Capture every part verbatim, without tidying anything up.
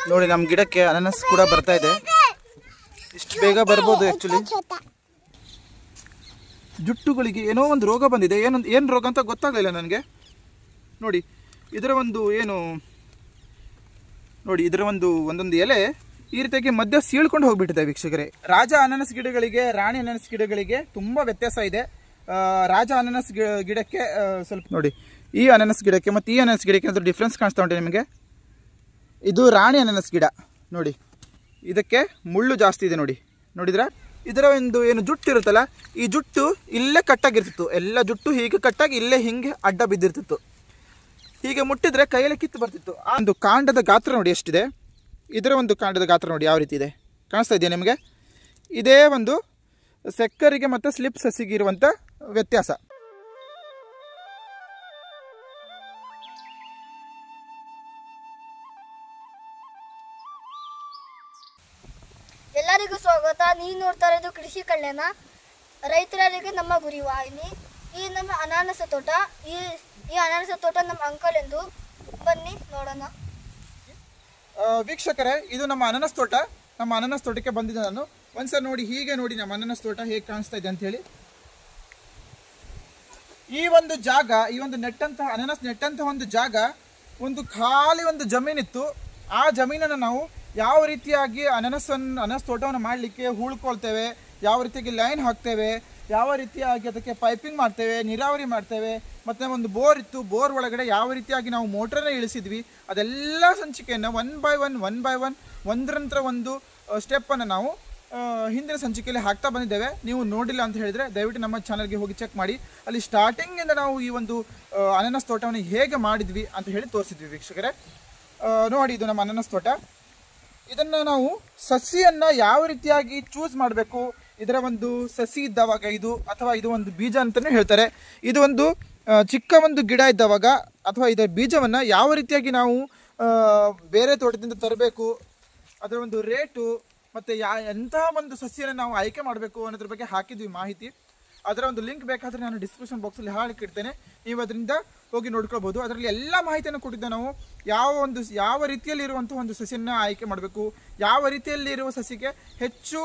ನೋಡಿ ನಮ್ಮ ಗಿಡಕ್ಕೆ ಅನಾನಸ್ ಕೂಡ ಬರ್ತಾ ಇದೆ. ಇಷ್ಟು ಬೇಗ ಬರ್ಬೋದು. ಆ್ಯಕ್ಚುಲಿ ಜುಟ್ಟುಗಳಿಗೆ ಏನೋ ಒಂದು ರೋಗ ಬಂದಿದೆ. ಏನೊಂದು ಏನು ರೋಗ ಅಂತ ಗೊತ್ತಾಗಲಿಲ್ಲ ನನಗೆ. ನೋಡಿ ಇದರ ಒಂದು ಏನು ನೋಡಿ ಇದರ ಒಂದು ಒಂದೊಂದು ಎಲೆ ಈ ರೀತಿಯಾಗಿ ಮಧ್ಯ ಸೀಳ್ಕೊಂಡು ಹೋಗ್ಬಿಟ್ಟಿದೆ ವೀಕ್ಷಕರೇ. ರಾಜ ಅನಾನಸ್ ಗಿಡಗಳಿಗೆ ರಾಣಿ ಅನಾನಸ್ ಗಿಡಗಳಿಗೆ ತುಂಬ ವ್ಯತ್ಯಾಸ ಇದೆ. ರಾಜ ಅನಾನಸ್ ಗಿಡಕ್ಕೆ ಸ್ವಲ್ಪ ನೋಡಿ, ಈ ಅನಾನಸ್ ಗಿಡಕ್ಕೆ ಮತ್ತು ಈ ಅನಾನಸ್ ಗಿಡಕ್ಕೆ ಏನಾದರೂ ಡಿಫ್ರೆನ್ಸ್ ಕಾಣಿಸ್ತಾ ಉಂಟು ನಿಮಗೆ? ಇದು ರಾಣಿ ಅನಾನಸ್ ಗಿಡ ನೋಡಿ, ಇದಕ್ಕೆ ಮುಳ್ಳು ಜಾಸ್ತಿ ಇದೆ ನೋಡಿ. ನೋಡಿದ್ರ ಇದರ ಒಂದು ಏನು ಜುಟ್ಟು ಇರುತ್ತಲ್ಲ, ಈ ಜುಟ್ಟು ಇಲ್ಲೇ ಕಟ್ಟಾಗಿರ್ತಿತ್ತು. ಎಲ್ಲ ಜುಟ್ಟು ಹೀಗೆ ಕಟ್ಟಾಗಿ ಇಲ್ಲೇ ಹಿಂಗೆ ಅಡ್ಡ ಬಿದ್ದಿರ್ತಿತ್ತು. ಹೀಗೆ ಮುಟ್ಟಿದ್ರೆ ಕೈಯಲ್ಲಿ ಕಿತ್ತು ಬರ್ತಿತ್ತು. ಆ ಒಂದು ಕಾಂಡದ ಗಾತ್ರ ನೋಡಿ ಎಷ್ಟಿದೆ. ಇದರ ಒಂದು ಕಾಂಡದ ಗಾತ್ರ ನೋಡಿ ಯಾವ ರೀತಿ ಇದೆ, ಕಾಣಿಸ್ತಾ ಇದೆಯಾ ನಿಮಗೆ? ಇದೇ ಒಂದು ಸೆಕ್ಕರಿಗೆ ಮತ್ತು ಸ್ಲಿಪ್ ಸಸಿಗೆ ಇರುವಂಥ ವ್ಯತ್ಯಾಸ. ಎಲ್ಲರಿಗೂ ಸ್ವಾಗತ. ನೀವು ನೋಡ್ತಾ ಇರೋದು ಕೃಷಿ ಕಲ್ಯಾಣ, ರೈತರಿಗೆ ನಮ್ಮ ಗುರಿ ವಾಹಿನಿ. ಈ ನಮ್ಮ ಅನಾನಸ ತೋಟ, ಈ ಈ ಅನಾನಸ ತೋಟ ನಮ್ಮ ಅಂಕಲ್ ಎಂದು. ಬನ್ನಿ ನೋಡೋಣ. ವೀಕ್ಷಕರೇ, ಇದು ನಮ್ಮ ಅನಾನಸ್ ತೋಟ. ನಮ್ಮ ಅನಾನಸ್ ತೋಟಕ್ಕೆ ಬಂದಿದ್ದೆ ನಾನು. ಒಂದ್ಸಲ ನೋಡಿ, ಹೀಗೆ ನೋಡಿ ನಮ್ಮ ಅನಾನಸ್ ತೋಟ ಹೇಗೆ ಕಾಣಿಸ್ತಾ ಇದೆ ಅಂತ ಹೇಳಿ. ಈ ಒಂದು ಜಾಗ, ಈ ಒಂದು ನೆಟ್ಟಂತಹ ಅನಾನಸ್ ನೆಟ್ಟಂತಹ ಒಂದು ಜಾಗ, ಒಂದು ಖಾಲಿ ಒಂದು ಜಮೀನಿತ್ತು. ಆ ಜಮೀನನ್ನು ನಾವು ಯಾವ ರೀತಿಯಾಗಿ ಅನಾನಸನ್ನು ಅನಾನಸ್ ತೋಟವನ್ನು ಮಾಡಲಿಕ್ಕೆ ಹೂಳ್ಕೊಳ್ತೇವೆ, ಯಾವ ರೀತಿಯಾಗಿ ಲೈನ್ ಹಾಕ್ತೇವೆ, ಯಾವ ರೀತಿಯಾಗಿ ಅದಕ್ಕೆ ಪೈಪಿಂಗ್ ಮಾಡ್ತೇವೆ, ನೀರಾವರಿ ಮಾಡ್ತೇವೆ, ಮತ್ತು ಒಂದು ಬೋರ್ ಇತ್ತು, ಬೋರ್ ಒಳಗಡೆ ಯಾವ ರೀತಿಯಾಗಿ ನಾವು ಮೋಟ್ರನ್ನ ಇಳಿಸಿದ್ವಿ, ಅದೆಲ್ಲ ಸಂಚಿಕೆಯನ್ನು one by one one by one ಒಂದರ ನಂತರ ಒಂದು ಸ್ಟೆಪ್ಪನ್ನು ನಾವು ಹಿಂದಿನ ಸಂಚಿಕೆಯಲ್ಲಿ ಹಾಕ್ತಾ ಬಂದಿದ್ದೇವೆ. ನೀವು ನೋಡಿಲ್ಲ ಅಂತ ಹೇಳಿದರೆ ದಯವಿಟ್ಟು ನಮ್ಮ ಚಾನಲ್ಗೆ ಹೋಗಿ ಚೆಕ್ ಮಾಡಿ. ಅಲ್ಲಿ ಸ್ಟಾರ್ಟಿಂಗಿಂದ ನಾವು ಈ ಒಂದು ಅನಾನಸ್ ತೋಟವನ್ನು ಹೇಗೆ ಮಾಡಿದ್ವಿ ಅಂತ ಹೇಳಿ ತೋರಿಸಿದ್ವಿ ವೀಕ್ಷಕರೇ. ನೋಡಿ, ಇದು ನಮ್ಮ ಅನಾನಸ್ ತೋಟ. ಇದನ್ನು ನಾವು ಸಸಿಯನ್ನು ಯಾವ ರೀತಿಯಾಗಿ ಚೂಸ್ ಮಾಡಬೇಕು, ಇದರ ಒಂದು ಸಸಿ ಇದ್ದವಾಗ ಇದು, ಅಥವಾ ಇದು ಒಂದು ಬೀಜ ಅಂತಲೇ ಹೇಳ್ತಾರೆ. ಇದು ಒಂದು ಚಿಕ್ಕ ಒಂದು ಗಿಡ ಇದ್ದವಾಗ ಅಥವಾ ಇದರ ಬೀಜವನ್ನು ಯಾವ ರೀತಿಯಾಗಿ ನಾವು ಬೇರೆ ತೋಟದಿಂದ ತರಬೇಕು, ಅದರ ಒಂದು ರೇಟು ಮತ್ತು ಯಾ ಎಂತಹ ಒಂದು ಸಸಿಯನ್ನು ನಾವು ಆಯ್ಕೆ ಮಾಡಬೇಕು ಅನ್ನೋದ್ರ ಬಗ್ಗೆ ಹಾಕಿದ್ವಿ ಮಾಹಿತಿ. ಅದರ ಒಂದು ಲಿಂಕ್ ಬೇಕಾದರೆ ನಾನು ಡಿಸ್ಕ್ರಿಪ್ಷನ್ ಬಾಕ್ಸಲ್ಲಿ ಹಾಕಿಡ್ತೇನೆ, ನೀವು ಅದರಿಂದ ಹೋಗಿ ನೋಡ್ಕೊಳ್ಬೋದು. ಅದರಲ್ಲಿ ಎಲ್ಲ ಮಾಹಿತಿಯನ್ನು ಕೊಟ್ಟಿದ್ದೆ ನಾವು. ಯಾವ ಒಂದು ಯಾವ ರೀತಿಯಲ್ಲಿ ಇರುವಂಥ ಒಂದು ಸಸಿಯನ್ನು ಆಯ್ಕೆ ಮಾಡಬೇಕು, ಯಾವ ರೀತಿಯಲ್ಲಿ ಇರುವ ಸಸಿಗೆ ಹೆಚ್ಚು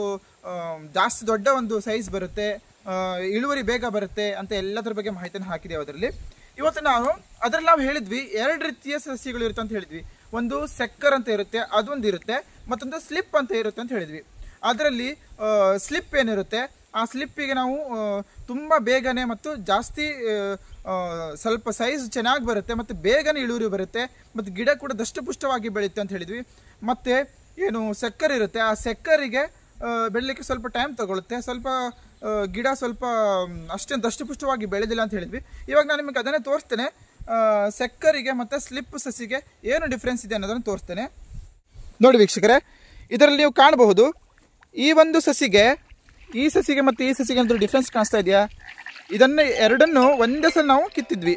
ಜಾಸ್ತಿ ದೊಡ್ಡ ಒಂದು ಸೈಜ್ ಬರುತ್ತೆ, ಇಳುವರಿ ಬೇಗ ಬರುತ್ತೆ ಅಂತ ಎಲ್ಲದರ ಬಗ್ಗೆ ಮಾಹಿತಿಯನ್ನು ಹಾಕಿದ್ದೇವೆ ಅದರಲ್ಲಿ. ಇವತ್ತು ನಾವು ಅದರಲ್ಲಿ ನಾವು ಹೇಳಿದ್ವಿ ಎರಡು ರೀತಿಯ ಸಸಿಗಳು ಇರುತ್ತೆ ಅಂತ ಹೇಳಿದ್ವಿ. ಒಂದು ಸೆಕ್ಕರ್ ಅಂತ ಇರುತ್ತೆ, ಅದೊಂದು ಇರುತ್ತೆ, ಮತ್ತೊಂದು ಸ್ಲಿಪ್ ಅಂತ ಇರುತ್ತೆ ಅಂತ ಹೇಳಿದ್ವಿ. ಅದರಲ್ಲಿ ಸ್ಲಿಪ್ ಏನಿರುತ್ತೆ, ಆ ಸ್ಲಿಪ್ಪಿಗೆ ನಾವು ತುಂಬ ಬೇಗನೆ ಮತ್ತು ಜಾಸ್ತಿ ಸ್ವಲ್ಪ ಸೈಜ್ ಚೆನ್ನಾಗಿ ಬರುತ್ತೆ ಮತ್ತು ಬೇಗನೆ ಇಳುವರಿ ಬರುತ್ತೆ ಮತ್ತು ಗಿಡ ಕೂಡ ದಷ್ಟಪುಷ್ಟವಾಗಿ ಬೆಳೆಯುತ್ತೆ ಅಂತ ಹೇಳಿದ್ವಿ. ಮತ್ತು ಏನು ಸೆಕ್ಕರ್ ಇರುತ್ತೆ, ಆ ಸೆಕ್ಕರಿಗೆ ಬೆಳಲಿಕ್ಕೆ ಸ್ವಲ್ಪ ಟೈಮ್ ತಗೊಳುತ್ತೆ, ಸ್ವಲ್ಪ ಗಿಡ ಸ್ವಲ್ಪ ಅಷ್ಟೇ ದಷ್ಟಪುಷ್ಟವಾಗಿ ಬೆಳೆದಿಲ್ಲ ಅಂತ ಹೇಳಿದ್ವಿ. ಇವಾಗ ನಾನು ನಿಮಗೆ ಅದನ್ನೇ ತೋರಿಸ್ತೇನೆ. ಸೆಕ್ಕರಿಗೆ ಮತ್ತು ಸ್ಲಿಪ್ ಸಸಿಗೆ ಏನು ಡಿಫ್ರೆನ್ಸ್ ಇದೆ ಅನ್ನೋದನ್ನು ತೋರಿಸ್ತೇನೆ. ನೋಡಿ ವೀಕ್ಷಕರೇ, ಇದರಲ್ಲಿ ನೀವು ಕಾಣಬಹುದು ಈ ಒಂದು ಸಸಿಗೆ ಈ ಸಸಿಗೆ ಮತ್ತು ಈ ಸಸಿಗೆ ಅಂತ ಡಿಫ್ರೆನ್ಸ್ ಕಾಣಿಸ್ತಾ ಇದೆಯಾ? ಇದನ್ನು ಎರಡನ್ನು ಒಂದೇ ಸಲ ನಾವು ಕಿತ್ತಿದ್ವಿ.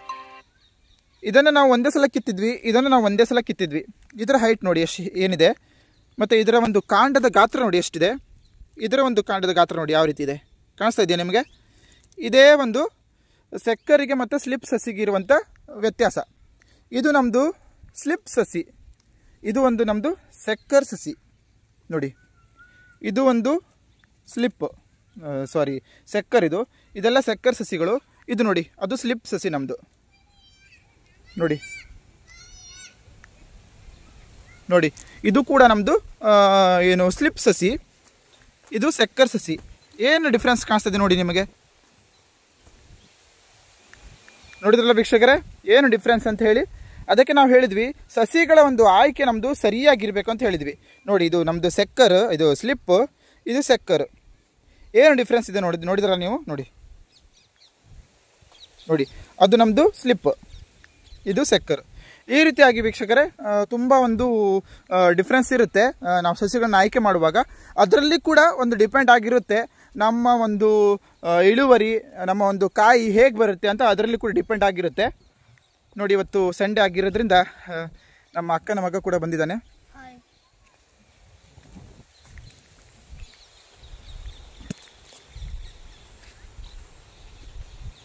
ಇದನ್ನು ನಾವು ಒಂದೇ ಸಲ ಕಿತ್ತಿದ್ವಿ ಇದನ್ನು ನಾವು ಒಂದೇ ಸಲ ಕಿತ್ತಿದ್ವಿ. ಇದರ ಹೈಟ್ ನೋಡಿ ಎಷ್ಟು ಏನಿದೆ, ಮತ್ತು ಇದರ ಒಂದು ಕಾಂಡದ ಗಾತ್ರ ನೋಡಿ ಎಷ್ಟಿದೆ. ಇದರ ಒಂದು ಕಾಂಡದ ಗಾತ್ರ ನೋಡಿ ಯಾವ ರೀತಿ ಇದೆ, ಕಾಣಿಸ್ತಾ ಇದೆಯಾ ನಿಮಗೆ? ಇದೇ ಒಂದು ಸೆಕ್ಕರಿಗೆ ಮತ್ತು ಸ್ಲಿಪ್ ಸಸಿಗೆ ಇರುವಂಥ ವ್ಯತ್ಯಾಸ. ಇದು ನಮ್ಮದು ಸ್ಲಿಪ್ ಸಸಿ, ಇದು ಒಂದು ನಮ್ಮದು ಸೆಕ್ಕರ್ ಸಸಿ. ನೋಡಿ, ಇದು ಒಂದು ಸ್ಲಿಪ್ ಸಾರಿ ಸೆಕ್ಕರ್, ಇದು ಇದೆಲ್ಲ ಸೆಕ್ಕರ್ ಸಸಿಗಳು. ಇದು ನೋಡಿ, ಅದು ಸ್ಲಿಪ್ ಸಸಿ ನಮ್ಮದು. ನೋಡಿ ನೋಡಿ ಇದು ಕೂಡ ನಮ್ಮದು ಏನು ಸ್ಲಿಪ್ ಸಸಿ, ಇದು ಸೆಕ್ಕರ್ ಸಸಿ. ಏನು ಡಿಫ್ರೆನ್ಸ್ ಕಾಣಿಸ್ತದೆ ನೋಡಿ ನಿಮಗೆ? ನೋಡಿದ್ರಲ್ಲ ವೀಕ್ಷಕರೇ, ಏನು ಡಿಫ್ರೆನ್ಸ್ ಅಂತ ಹೇಳಿ. ಅದಕ್ಕೆ ನಾವು ಹೇಳಿದ್ವಿ ಸಸಿಗಳ ಒಂದು ಆಯ್ಕೆ ನಮ್ಮದು ಸರಿಯಾಗಿರಬೇಕು ಅಂತ ಹೇಳಿದ್ವಿ. ನೋಡಿ, ಇದು ನಮ್ಮದು ಸೆಕ್ಕರ್, ಇದು ಸ್ಲಿಪ್, ಇದು ಸೆಕ್ಕರ್. ಏನು ಡಿಫ್ರೆನ್ಸ್ ಇದೆ ನೋಡಿ ನೋಡಿದ್ರಲ್ಲ ನೀವು? ನೋಡಿ ನೋಡಿ ಅದು ನಮ್ಮದು ಸ್ಲಿಪ್, ಇದು ಸೆಕ್ಕರ್. ಈ ರೀತಿಯಾಗಿ ವೀಕ್ಷಕರೇ ತುಂಬ ಒಂದು ಡಿಫ್ರೆನ್ಸ್ ಇರುತ್ತೆ ನಾವು ಸಸಿಗಳನ್ನ ಆಯ್ಕೆ ಮಾಡುವಾಗ. ಅದರಲ್ಲಿ ಕೂಡ ಒಂದು ಡಿಪೆಂಡ್ ಆಗಿರುತ್ತೆ ನಮ್ಮ ಒಂದು ಇಳುವರಿ, ನಮ್ಮ ಒಂದು ಕಾಯಿ ಹೇಗೆ ಬರುತ್ತೆ ಅಂತ ಅದರಲ್ಲಿ ಕೂಡ ಡಿಪೆಂಡ್ ಆಗಿರುತ್ತೆ. ನೋಡಿ, ಇವತ್ತು ಸಂಡೇ ಆಗಿರೋದ್ರಿಂದ ನಮ್ಮ ಅಕ್ಕನ ಮಗ ಕೂಡ ಬಂದಿದ್ದಾನೆ.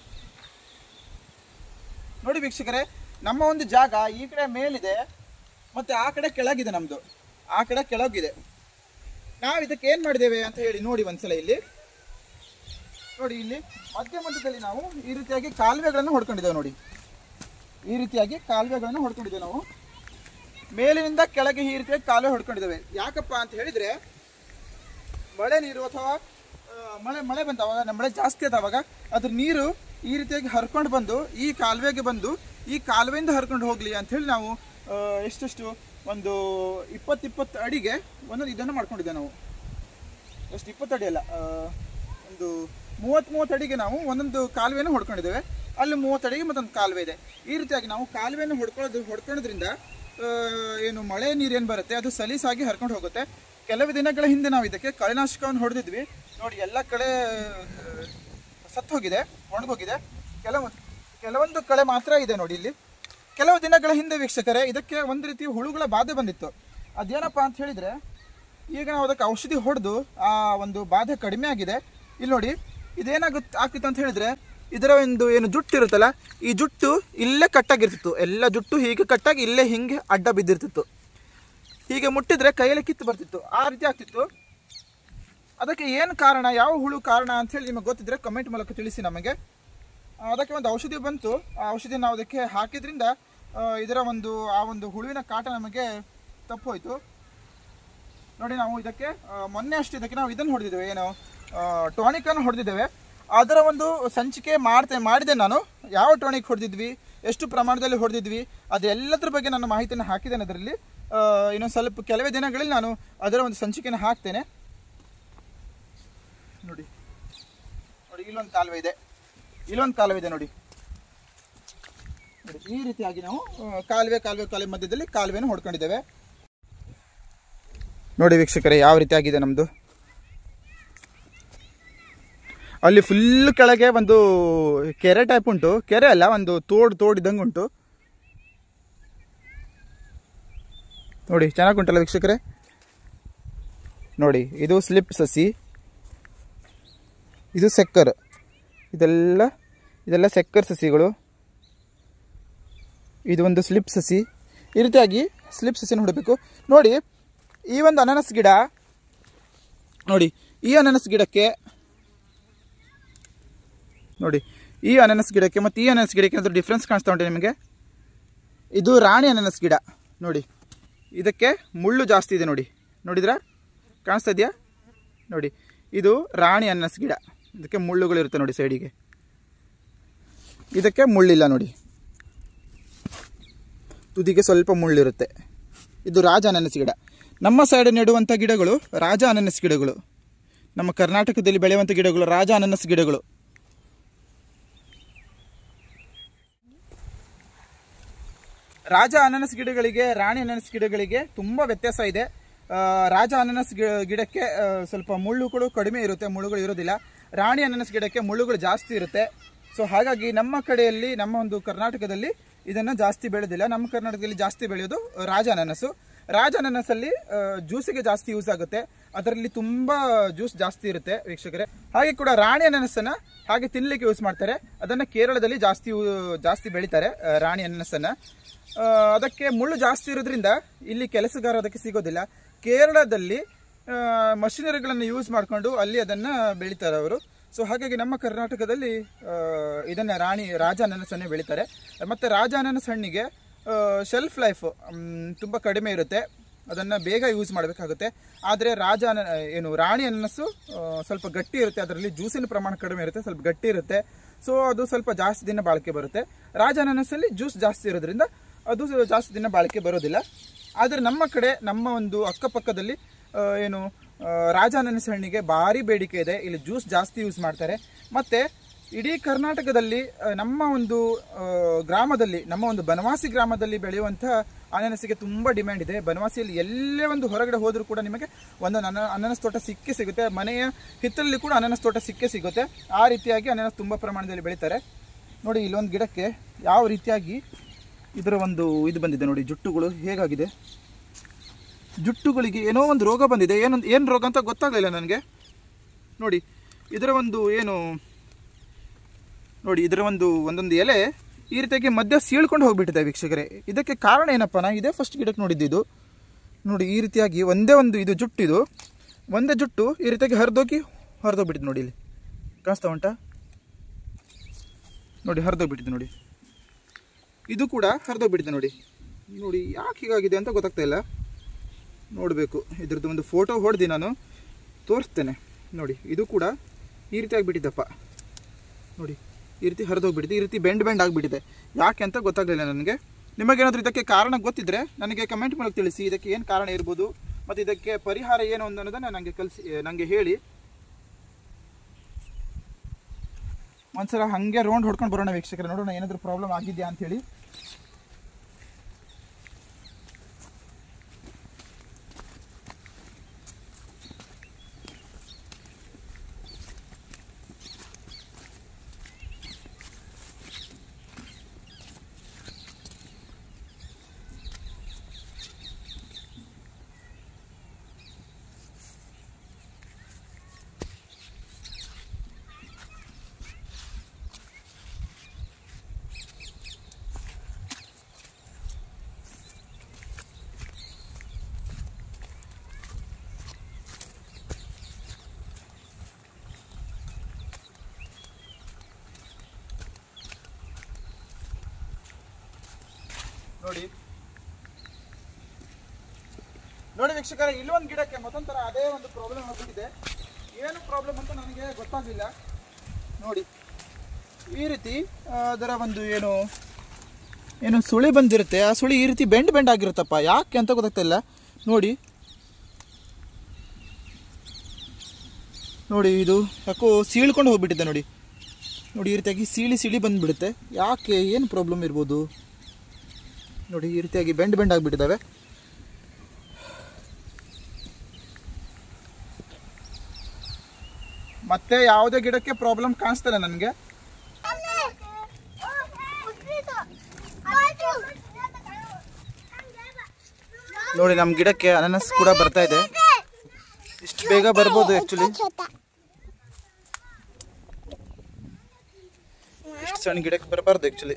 ನೋಡಿ ವೀಕ್ಷಕರೇ, ನಮ್ಮ ಒಂದು ಜಾಗ ಈ ಕಡೆ ಮೇಲಿದೆ, ಮತ್ತೆ ಆ ಕಡೆ ಕೆಳಗಿದೆ ನಮ್ದು, ಆ ಕಡೆ ಕೆಳಗಿದೆ. ನಾವು ಇದಕ್ಕೆ ಏನ್ ಮಾಡಿದ್ದೇವೆ ಅಂತ ಹೇಳಿ ನೋಡಿ ಒಂದ್ಸಲ. ಇಲ್ಲಿ ನೋಡಿ, ಇಲ್ಲಿ ಮಧ್ಯ ಮಧ್ಯದಲ್ಲಿ ನಾವು ಈ ರೀತಿಯಾಗಿ ಕಾಲುವೆಗಳನ್ನು ಹೊಡ್ಕೊಂಡಿದ್ದೇವೆ. ನೋಡಿ, ಈ ರೀತಿಯಾಗಿ ಕಾಲುವೆಗಳನ್ನು ಹೊಡ್ಕೊಂಡಿದ್ದೇವೆ ನಾವು. ಮೇಲಿನಿಂದ ಕೆಳಗೆ ಈ ರೀತಿಯಾಗಿ ಕಾಲುವೆ ಹೊಡ್ಕೊಂಡಿದ್ದೇವೆ. ಯಾಕಪ್ಪ ಅಂತ ಹೇಳಿದ್ರೆ, ಮಳೆ ನೀರು ಅಥವಾ ಮಳೆ ಮಳೆ ಬಂದವಾಗ, ಮಳೆ ಜಾಸ್ತಿ ಆದವಾಗ ಅದ್ರ ನೀರು ಈ ರೀತಿಯಾಗಿ ಹರ್ಕೊಂಡು ಬಂದು ಈ ಕಾಲುವೆಗೆ ಬಂದು ಈ ಕಾಲುವೆಯಿಂದ ಹರ್ಕೊಂಡು ಹೋಗ್ಲಿ ಅಂತ ಹೇಳಿ ನಾವು ಎಷ್ಟೆಷ್ಟು ಒಂದು ಇಪ್ಪತ್ತು ಇಪ್ಪತ್ತು ಅಡಿಗೆ ಒಂದೊಂದು ಇದನ್ನು ಮಾಡ್ಕೊಂಡಿದ್ದೇವೆ ನಾವು. ಎಷ್ಟು ಇಪ್ಪತ್ತು ಅಡಿ ಅಲ್ಲ, ಒಂದು ಮೂವತ್ತು ಮೂವತ್ತು ಅಡಿಗೆ ನಾವು ಒಂದೊಂದು ಕಾಲುವೆಯನ್ನು ಹೊಡ್ಕೊಂಡಿದ್ದೇವೆ. ಅಲ್ಲಿ ಮೂವತ್ತು ಅಡಿಗೆ ಮತ್ತೊಂದು ಕಾಲುವೆ ಇದೆ. ಈ ರೀತಿಯಾಗಿ ನಾವು ಕಾಲುವೆಯನ್ನು ಹೊಡ್ಕೊಳ್ಳೋದು ಹೊಡ್ಕೊಳ್ಳೋದ್ರಿಂದ ಏನು ಮಳೆ ನೀರು ಏನು ಬರುತ್ತೆ ಅದು ಸಲೀಸಾಗಿ ಹರ್ಕೊಂಡು ಹೋಗುತ್ತೆ. ಕೆಲವು ದಿನಗಳ ಹಿಂದೆ ನಾವು ಇದಕ್ಕೆ ಕಳೆನಾಶಕವನ್ನು ಹೊಡೆದಿದ್ವಿ. ನೋಡಿ, ಎಲ್ಲ ಕಳೆ ಸತ್ತು ಹೋಗಿದೆ, ಒಣಗೋಗಿದೆ. ಕೆಲವು ಕೆಲವೊಂದು ಕಳೆ ಮಾತ್ರ ಇದೆ ನೋಡಿ ಇಲ್ಲಿ. ಕೆಲವು ದಿನಗಳ ಹಿಂದೆ ವೀಕ್ಷಕರೇ ಇದಕ್ಕೆ ಒಂದು ರೀತಿ ಹುಳುಗಳ ಬಾಧೆ ಬಂದಿತ್ತು. ಅದೇನಪ್ಪ ಅಂತ ಹೇಳಿದರೆ, ಈಗ ನಾವು ಅದಕ್ಕೆ ಔಷಧಿ ಹೊಡೆದು ಆ ಒಂದು ಬಾಧೆ ಕಡಿಮೆ ಆಗಿದೆ. ಇಲ್ಲಿ ನೋಡಿ, ಇದೇನಾಗುತ್ತೆ ಆಗ್ತಿತ್ತು ಅಂತ ಹೇಳಿದರೆ, ಇದರ ಒಂದು ಏನು ಜುಟ್ಟು ಇರುತ್ತಲ್ಲ, ಈ ಜುಟ್ಟು ಇಲ್ಲೇ ಕಟ್ಟಾಗಿರ್ತಿತ್ತು. ಎಲ್ಲ ಜುಟ್ಟು ಹೀಗೆ ಕಟ್ಟಾಗಿ ಇಲ್ಲೇ ಹಿಂಗೆ ಅಡ್ಡ ಬಿದ್ದಿರ್ತಿತ್ತು. ಹೀಗೆ ಮುಟ್ಟಿದ್ರೆ ಕೈಯಲ್ಲಿ ಕಿತ್ತು ಬರ್ತಿತ್ತು, ಆ ರೀತಿ ಆಗ್ತಿತ್ತು. ಅದಕ್ಕೆ ಏನು ಕಾರಣ, ಯಾವ ಹುಳು ಕಾರಣ ಅಂತ ಹೇಳಿ ನಿಮಗೆ ಗೊತ್ತಿದ್ರೆ ಕಮೆಂಟ್ ಮೂಲಕ ತಿಳಿಸಿ ನಮಗೆ. ಅದಕ್ಕೆ ಒಂದು ಔಷಧಿ ಬಂತು. ಆ ಔಷಧಿ ನಾವು ಅದಕ್ಕೆ ಹಾಕಿದ್ರಿಂದ ಇದರ ಒಂದು ಆ ಒಂದು ಹುಳುವಿನ ಕಾಟ ನಮಗೆ ತಪ್ಪೋಯ್ತು. ನೋಡಿ, ನಾವು ಇದಕ್ಕೆ ಮೊನ್ನೆ ಅಷ್ಟು ಇದಕ್ಕೆ ನಾವು ಇದನ್ನು ಹೊಡೆದಿದ್ದೇವೆ, ಏನು ಟಾನಿಕನ್ನು ಹೊಡೆದಿದ್ದೇವೆ. ಅದರ ಒಂದು ಸಂಚಿಕೆ ಮಾಡ್ತೆ ಮಾಡಿದೆ ನಾನು. ಯಾವ ಟಾನಿಕ್ ಹೊಡೆದಿದ್ವಿ, ಎಷ್ಟು ಪ್ರಮಾಣದಲ್ಲಿ ಹೊಡೆದಿದ್ವಿ, ಅದೆಲ್ಲದ್ರ ಬಗ್ಗೆ ನಾನು ಮಾಹಿತಿಯನ್ನು ಹಾಕಿದ್ದೇನೆ ಅದರಲ್ಲಿ. ಇನ್ನೊಂದು ಸ್ವಲ್ಪ ಕೆಲವೇ ದಿನಗಳಲ್ಲಿ ನಾನು ಅದರ ಒಂದು ಸಂಚಿಕೆಯನ್ನು ಹಾಕ್ತೇನೆ. ನೋಡಿ ನೋಡಿ ಇಲ್ಲೊಂದು ಕಾಲುವೆ ಇದೆ, ಇಲ್ಲೊಂದು ಕಾಲುವೆ ಇದೆ ನೋಡಿ. ನೋಡಿ, ಈ ರೀತಿಯಾಗಿ ನಾವು ಕಾಲುವೆ ಕಾಲುವೆ ಕಾಲುವೆ ಮಧ್ಯದಲ್ಲಿ ಕಾಲುವೆಯನ್ನು ಹೊಡ್ಕೊಂಡಿದ್ದೇವೆ. ನೋಡಿ ವೀಕ್ಷಕರೇ, ಯಾವ ರೀತಿಯಾಗಿದೆ ನಮ್ಮದು. ಅಲ್ಲಿ ಫುಲ್ ಕೆಳಗೆ ಒಂದು ಕೆರೆ ಟೈಪ್ ಉಂಟು. ಕೆರೆ ಅಲ್ಲ, ಒಂದು ತೋಡು ತೋಡಿದಂಗೆ ಉಂಟು. ನೋಡಿ, ಚೆನ್ನಾಗಿ ಉಂಟಲ್ಲ ವೀಕ್ಷಕರೇ. ನೋಡಿ, ಇದು ಸ್ಲಿಪ್ ಸಸಿ, ಇದು ಸೆಕ್ಕರ್, ಇದೆಲ್ಲ ಇದೆಲ್ಲ ಸೆಕ್ಕರ್ ಸಸಿಗಳು. ಇದು ಒಂದು ಸ್ಲಿಪ್ ಸಸಿ. ಈ ರೀತಿಯಾಗಿ ಸ್ಲಿಪ್ ಸಸಿನ ಹೊಡಬೇಕು. ನೋಡಿ, ಈ ಒಂದು ಅನಾನಸ್ ಗಿಡ ನೋಡಿ, ಈ ಅನಾನಸ್ ಗಿಡಕ್ಕೆ ನೋಡಿ ಈ ಅನಾನಸ್ ಗಿಡಕ್ಕೆ ಮತ್ತು ಈ ಅನಾನಸ್ ಗಿಡಕ್ಕೆ ಏನಾದರೂ ಡಿಫ್ರೆನ್ಸ್ ಕಾಣಿಸ್ತಾ ಉಂಟು ನಿಮಗೆ? ಇದು ರಾಣಿ ಅನಾನಸ್ ಗಿಡ. ನೋಡಿ, ಇದಕ್ಕೆ ಮುಳ್ಳು ಜಾಸ್ತಿ ಇದೆ. ನೋಡಿ, ನೋಡಿದ್ರಾ, ಕಾಣಿಸ್ತಾ ಇದೆಯಾ? ನೋಡಿ, ಇದು ರಾಣಿ ಅನಾನಸ್ ಗಿಡ. ಇದಕ್ಕೆ ಮುಳ್ಳುಗಳಿರುತ್ತೆ ನೋಡಿ ಸೈಡಿಗೆ. ಇದಕ್ಕೆ ಮುಳ್ಳಿಲ್ಲ ನೋಡಿ, ತುದಿಗೆ ಸ್ವಲ್ಪ ಮುಳ್ಳಿರುತ್ತೆ. ಇದು ರಾಜ ಅನಾನಸ್ ಗಿಡ. ನಮ್ಮ ಸೈಡ್ ನೆಡುವಂಥ ಗಿಡಗಳು ರಾಜ ಅನಾನಸ್ ಗಿಡಗಳು. ನಮ್ಮ ಕರ್ನಾಟಕದಲ್ಲಿ ಬೆಳೆಯುವಂಥ ಗಿಡಗಳು ರಾಜ ಅನಾನಸ್ ಗಿಡಗಳು. ರಾಜ ಅನಾನಸ್ ಗಿಡಗಳಿಗೆ ರಾಣಿ ಅನಾನಸ್ ಗಿಡಗಳಿಗೆ ತುಂಬ ವ್ಯತ್ಯಾಸ ಇದೆ. ರಾಜ ಅನಾನಸ್ ಗಿಡಕ್ಕೆ ಸ್ವಲ್ಪ ಮುಳ್ಳುಗಳು ಕಡಿಮೆ ಇರುತ್ತೆ, ಮುಳ್ಳುಗಳು ಇರೋದಿಲ್ಲ. ರಾಣಿ ಅನಾನಸ್ ಗಿಡಕ್ಕೆ ಮುಳ್ಳುಗಳು ಜಾಸ್ತಿ ಇರುತ್ತೆ. ಸೊ ಹಾಗಾಗಿ ನಮ್ಮ ಕಡೆಯಲ್ಲಿ, ನಮ್ಮ ಒಂದು ಕರ್ನಾಟಕದಲ್ಲಿ ಇದನ್ನು ಜಾಸ್ತಿ ಬೆಳೆದಿಲ್ಲ. ನಮ್ಮ ಕರ್ನಾಟಕದಲ್ಲಿ ಜಾಸ್ತಿ ಬೆಳೆಯೋದು ರಾಜ ಅನಾನಸು. ರಾಜ ಅನಾನಸಲ್ಲಿ ಜ್ಯೂಸಿಗೆ ಜಾಸ್ತಿ ಯೂಸ್ ಆಗುತ್ತೆ. ಅದರಲ್ಲಿ ತುಂಬ ಜ್ಯೂಸ್ ಜಾಸ್ತಿ ಇರುತ್ತೆ ವೀಕ್ಷಕರೇ. ಹಾಗೆ ಕೂಡ ರಾಣಿ ಅನಾನಸನ್ನು ಹಾಗೆ ತಿನ್ನಲಿಕ್ಕೆ ಯೂಸ್ ಮಾಡ್ತಾರೆ. ಅದನ್ನು ಕೇರಳದಲ್ಲಿ ಜಾಸ್ತಿ ಜಾಸ್ತಿ ಬೆಳೀತಾರೆ ರಾಣಿ ಅನಾನಸನ್ನು. ಅದಕ್ಕೆ ಮುಳ್ಳು ಜಾಸ್ತಿ ಇರೋದ್ರಿಂದ ಇಲ್ಲಿ ಕೆಲಸಗಾರ ಅದಕ್ಕೆ ಸಿಗೋದಿಲ್ಲ. ಕೇರಳದಲ್ಲಿ ಮಷಿನರಿಗಳನ್ನು ಯೂಸ್ ಮಾಡಿಕೊಂಡು ಅಲ್ಲಿ ಅದನ್ನು ಬೆಳೀತಾರೆ ಅವರು. ಸೊ ಹಾಗಾಗಿ ನಮ್ಮ ಕರ್ನಾಟಕದಲ್ಲಿ ಇದನ್ನು ರಾಣಿ ರಾಜ ಅನಾನಸನ್ನೇ ಬೆಳೀತಾರೆ. ಮತ್ತು ರಾಜ ಅನಾನಸ್ ಹಣ್ಣಿಗೆ ಶೆಲ್ಫ್ ಲೈಫ್ ತುಂಬ ಕಡಿಮೆ ಇರುತ್ತೆ, ಅದನ್ನು ಬೇಗ ಯೂಸ್ ಮಾಡಬೇಕಾಗುತ್ತೆ. ಆದರೆ ರಾಜ ಏನು ರಾಣಿ ಅನಾನಸ್ಸು ಸ್ವಲ್ಪ ಗಟ್ಟಿ ಇರುತ್ತೆ, ಅದರಲ್ಲಿ ಜ್ಯೂಸಿನ ಪ್ರಮಾಣ ಕಡಿಮೆ ಇರುತ್ತೆ, ಸ್ವಲ್ಪ ಗಟ್ಟಿ ಇರುತ್ತೆ. ಸೊ ಅದು ಸ್ವಲ್ಪ ಜಾಸ್ತಿ ದಿನ ಬಾಳಿಕೆ ಬರುತ್ತೆ. ರಾಜ ಅನಾನಸಲ್ಲಿ ಜ್ಯೂಸ್ ಜಾಸ್ತಿ ಇರೋದ್ರಿಂದ ಅದು ಜಾಸ್ತಿ ದಿನ ಬಾಳಿಕೆ ಬರೋದಿಲ್ಲ. ಆದರೆ ನಮ್ಮ ಕಡೆ, ನಮ್ಮ ಒಂದು ಅಕ್ಕಪಕ್ಕದಲ್ಲಿ ಏನು ರಾಜ ಅನಾನಸ್ ಹಣ್ಣಿಗೆ ಭಾರಿ ಬೇಡಿಕೆ ಇದೆ. ಇಲ್ಲಿ ಜ್ಯೂಸ್ ಜಾಸ್ತಿ ಯೂಸ್ ಮಾಡ್ತಾರೆ. ಮತ್ತು ಇಡೀ ಕರ್ನಾಟಕದಲ್ಲಿ ನಮ್ಮ ಒಂದು ಗ್ರಾಮದಲ್ಲಿ, ನಮ್ಮ ಒಂದು ಬನವಾಸಿ ಗ್ರಾಮದಲ್ಲಿ ಬೆಳೆಯುವಂಥ ಅನಾನಸಿಗೆ ತುಂಬ ಡಿಮ್ಯಾಂಡ್ ಇದೆ. ಬನವಾಸಿಯಲ್ಲಿ ಎಲ್ಲೇ ಒಂದು ಹೊರಗಡೆ ಹೋದರೂ ಕೂಡ ನಿಮಗೆ ಒಂದು ಅನ ಅನಾನಸ್ ತೋಟ ಸಿಕ್ಕೇ ಸಿಗುತ್ತೆ. ಮನೆಯ ಹಿತ್ತಲಲ್ಲಿ ಕೂಡ ಅನಾನಸ್ ತೋಟ ಸಿಕ್ಕೇ ಸಿಗುತ್ತೆ. ಆ ರೀತಿಯಾಗಿ ಅನಾನಸ್ ತುಂಬ ಪ್ರಮಾಣದಲ್ಲಿ ಬೆಳೀತಾರೆ. ನೋಡಿ, ಇಲ್ಲೊಂದು ಗಿಡಕ್ಕೆ ಯಾವ ರೀತಿಯಾಗಿ ಇದರ ಒಂದು ಇದು ಬಂದಿದೆ ನೋಡಿ, ಜುಟ್ಟುಗಳು ಹೇಗಾಗಿದೆ. ಜುಟ್ಟುಗಳಿಗೆ ಏನೋ ಒಂದು ರೋಗ ಬಂದಿದೆ. ಏನೊಂದು ಏನು ರೋಗ ಅಂತ ಗೊತ್ತಾಗಲಿಲ್ಲ ನನಗೆ. ನೋಡಿ, ಇದರ ಒಂದು ಏನು ನೋಡಿ, ಇದರ ಒಂದು ಒಂದೊಂದು ಎಲೆ ಈ ರೀತಿಯಾಗಿ ಮಧ್ಯ ಸೀಳ್ಕೊಂಡು ಹೋಗ್ಬಿಟ್ಟಿದೆ ವೀಕ್ಷಕರೇ. ಇದಕ್ಕೆ ಕಾರಣ ಏನಪ್ಪ, ನಾ ಇದೇ ಫಸ್ಟ್ ಗಿಡಕ್ಕೆ ನೋಡಿದ್ದು. ನೋಡಿ ಈ ರೀತಿಯಾಗಿ ಒಂದೇ ಒಂದು ಇದು ಜುಟ್ಟು, ಇದು ಒಂದೇ ಜುಟ್ಟು ಈ ರೀತಿಯಾಗಿ ಹರಿದೋಗಿ ಹರಿದೋಗ್ಬಿಟ್ಟಿದೆ. ನೋಡಿ ಇಲ್ಲಿ ಕಾಣಿಸ್ತಾ ಉಂಟಾ? ನೋಡಿ ಹರಿದೋಗ್ಬಿಟ್ಟಿದೆ. ನೋಡಿ ಇದು ಕೂಡ ಹರಿದೋಗ್ಬಿಟ್ಟಿದೆ. ನೋಡಿ ನೋಡಿ ಯಾಕೆ ಹೀಗಾಗಿದೆ ಅಂತ ಗೊತ್ತಾಗ್ತಾ ಇಲ್ಲ. ನೋಡಬೇಕು, ಇದ್ರದ್ದು ಒಂದು ಫೋಟೋ ಹೊಡೆದು ನಾನು ತೋರಿಸ್ತೇನೆ. ನೋಡಿ ಇದು ಕೂಡ ಈ ರೀತಿ ಆಗಿಬಿಟ್ಟಿದ್ದಪ್ಪ. ನೋಡಿ ಈ ರೀತಿ ಹರಿದೋಗ್ಬಿಟ್ಟಿದೆ, ಈ ರೀತಿ ಬೆಂಡ್ ಬೆಂಡ್ ಆಗಿಬಿಟ್ಟಿದೆ. ಯಾಕೆ ಅಂತ ಗೊತ್ತಾಗಲಿಲ್ಲ ನನಗೆ. ನಿಮಗೇನಾದರೂ ಇದಕ್ಕೆ ಕಾರಣ ಗೊತ್ತಿದ್ರೆ ನನಗೆ ಕಮೆಂಟ್ ಮೂಲಕ ತಿಳಿಸಿ, ಇದಕ್ಕೆ ಏನು ಕಾರಣ ಇರ್ಬೋದು ಮತ್ತು ಇದಕ್ಕೆ ಪರಿಹಾರ ಏನು ಅನ್ನೋದನ್ನು ನನಗೆ ಕಲಿಸಿ ನನಗೆ ಹೇಳಿ. ಒಂದ್ಸಲ ಹಾಗೆ ರೌಂಡ್ ಹೊಡ್ಕೊಂಡು ಬರೋಣ ವೀಕ್ಷಕರೇ, ನೋಡೋಣ ಏನಾದರೂ ಪ್ರಾಬ್ಲಮ್ ಆಗಿದೆಯಾ ಅಂಥೇಳಿ. ನೋಡಿ ನೋಡಿ ವೀಕ್ಷಕರೇ, ಇಲ್ಲೊಂದು ಗಿಡಕ್ಕೆ ಮತ್ತೊಂಥರ ಅದೇ ಒಂದು ಪ್ರಾಬ್ಲಮ್ ಆಗ್ಬಿಟ್ಟಿದೆ. ಏನು ಪ್ರಾಬ್ಲಮ್ ಅಂತ ನನಗೆ ಗೊತ್ತಾಗಲಿಲ್ಲ. ನೋಡಿ ಈ ರೀತಿ ಅದರ ಒಂದು ಏನು ಏನು ಸುಳಿ ಬಂದಿರುತ್ತೆ, ಆ ಸುಳಿ ಈ ರೀತಿ ಬೆಂಡ್ ಬೆಂಡ್ ಆಗಿರುತ್ತಪ್ಪ. ಯಾಕೆ ಅಂತ ಗೊತ್ತಾಗ್ತಾ ಇಲ್ಲ. ನೋಡಿ ನೋಡಿ ಇದು ಯಾಕೋ ಸೀಳ್ಕೊಂಡು ಹೋಗ್ಬಿಟ್ಟಿದೆ. ನೋಡಿ ನೋಡಿ ಈ ರೀತಿಯಾಗಿ ಸೀಳಿ ಸೀಳಿ ಬಂದುಬಿಡುತ್ತೆ. ಯಾಕೆ, ಏನು ಪ್ರಾಬ್ಲಮ್ ಇರ್ಬೋದು? ನೋಡಿ ಈ ರೀತಿಯಾಗಿ ಬೆಂಡ್ ಬೆಂಡ್ ಆಗಿಬಿಟ್ಟಿದ್ದಾವೆ. ಮತ್ತೆ ಯಾವುದೇ ಗಿಡಕ್ಕೆ ಪ್ರಾಬ್ಲಮ್ ಕಾಣಿಸ್ತಿಲ್ಲ ನನಗೆ. ನೋಡಿ ನಮ್ಮ ಗಿಡಕ್ಕೆ ಅನಾನಸ್ ಕೂಡ ಬರ್ತಾ ಇದೆ. ಇಷ್ಟು ಬೇಗ ಬರ್ಬೋದು ಆ್ಯಕ್ಚುಲಿ. ಇಷ್ಟು ಸಣ್ಣ ಗಿಡಕ್ಕೆ ಬರಬಾರ್ದು ಆ್ಯಕ್ಚುಲಿ.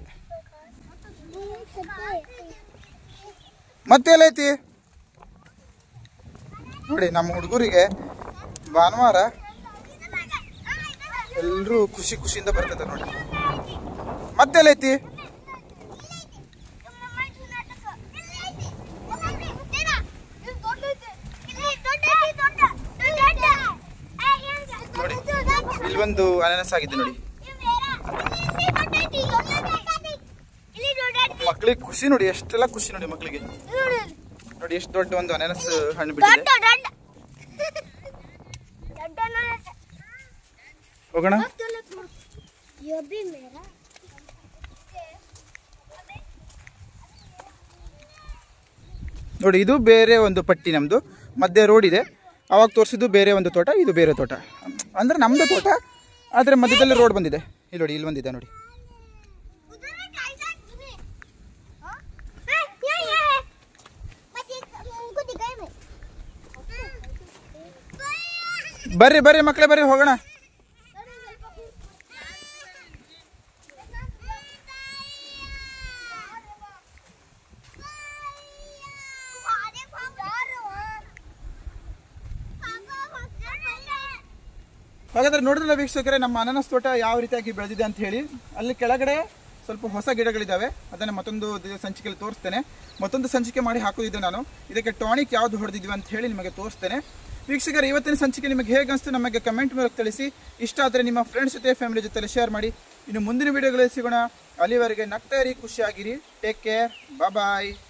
ಮತ್ತೆ ಎಲ್ಲೈತಿ ನೋಡಿ, ನಮ್ಮ ಹುಡುಗರಿಗೆ ಭಾನುವಾರ ಎಲ್ಲರೂ ಖುಷಿ ಖುಷಿಯಿಂದ ಬರ್ತದೆ. ನೋಡಿ ಮತ್ತೆ ಎಲ್ಲೈತಿ. ನೋಡಿ ಇಲ್ಲೊಂದು ಅನಾನಸ್ ಆಗಿದೆ. ನೋಡಿ ಮಕ್ಕಳಿಗೆ ಖುಷಿ, ನೋಡಿ ಎಷ್ಟೆಲ್ಲ ಖುಷಿ. ನೋಡಿ ಮಕ್ಕಳಿಗೆ ನೋಡಿ ಎಷ್ಟು ದೊಡ್ಡ ಒಂದು ಅನಾನಸ್ ಹಣ್ಣು ಬಿಟ್ಟಿದೆ. ಹೋಗೋಣ. ನೋಡಿ ಇದು ಬೇರೆ ಒಂದು ಪಟ್ಟಿ, ನಮ್ದು ಮಧ್ಯೆ ರೋಡ್ ಇದೆ. ಅವಾಗ ತೋರಿಸಿದ್ದು ಬೇರೆ ಒಂದು ತೋಟ, ಇದು ಬೇರೆ ತೋಟ. ಅಂದ್ರೆ ನಮ್ದು ತೋಟ, ಆದ್ರೆ ಮಧ್ಯದಲ್ಲಿ ರೋಡ್ ಬಂದಿದೆ. ಇಲ್ಲಿ ನೋಡಿ, ಇಲ್ಲಿ ಬಂದಿದೆ ನೋಡಿ. ಬರ್ರಿ ಬರ್ರಿ ಮಕ್ಕಳೇ ಬರ್ರಿ, ಹೋಗೋಣ. ಹಾಗಾದ್ರೆ ನೋಡಿದ್ರಲ್ಲ ವೀಕ್ಷಕರೇ, ನಮ್ಮ ಅನಾನಸ್ ತೋಟ ಯಾವ ರೀತಿಯಾಗಿ ಬೆಳೆದಿದೆ ಅಂತ ಹೇಳಿ. ಅಲ್ಲಿ ಕೆಳಗಡೆ ಸ್ವಲ್ಪ ಹೊಸ ಗಿಡಗಳಿದ್ದಾವೆ, ಅದನ್ನು ಮತ್ತೊಂದು ಸಂಚಿಕೆಯಲ್ಲಿ ತೋರಿಸ್ತೇನೆ. ಮತ್ತೊಂದು ಸಂಚಿಕೆ ಮಾಡಿ ಹಾಕೋದಿದ್ದೆ ನಾನು. ಇದಕ್ಕೆ ಟಾನಿಕ್ ಯಾವ್ದು ಹೊಡೆದಿದ್ವಿ ಅಂತ ಹೇಳಿ ನಿಮಗೆ ತೋರಿಸ್ತೇನೆ. ವೀಕ್ಷಕರೇ, ಇವತ್ತಿನ ಸಂಚಿಕೆ ನಿಮಗೆ ಹೇಗೆ ಅನಿಸ್ತು ನಮಗೆ ಕಮೆಂಟ್ ಮೂಲಕ ತಿಳಿಸಿ. ಇಷ್ಟ ಆದರೆ ನಿಮ್ಮ ಫ್ರೆಂಡ್ಸ್ ಜೊತೆ, ಫ್ಯಾಮಿಲಿ ಜೊತೆ ಶೇರ್ ಮಾಡಿ. ಇನ್ನು ಮುಂದಿನ ವಿಡಿಯೋಗಳಲ್ಲಿ ಸಿಗೋಣ. ಅಲ್ಲಿವರೆಗೆ ನಗ್ತಾ ಇರಿ, ಖುಷಿಯಾಗಿರಿ. ಟೇಕ್ ಕೇರ್, ಬಾಯ್.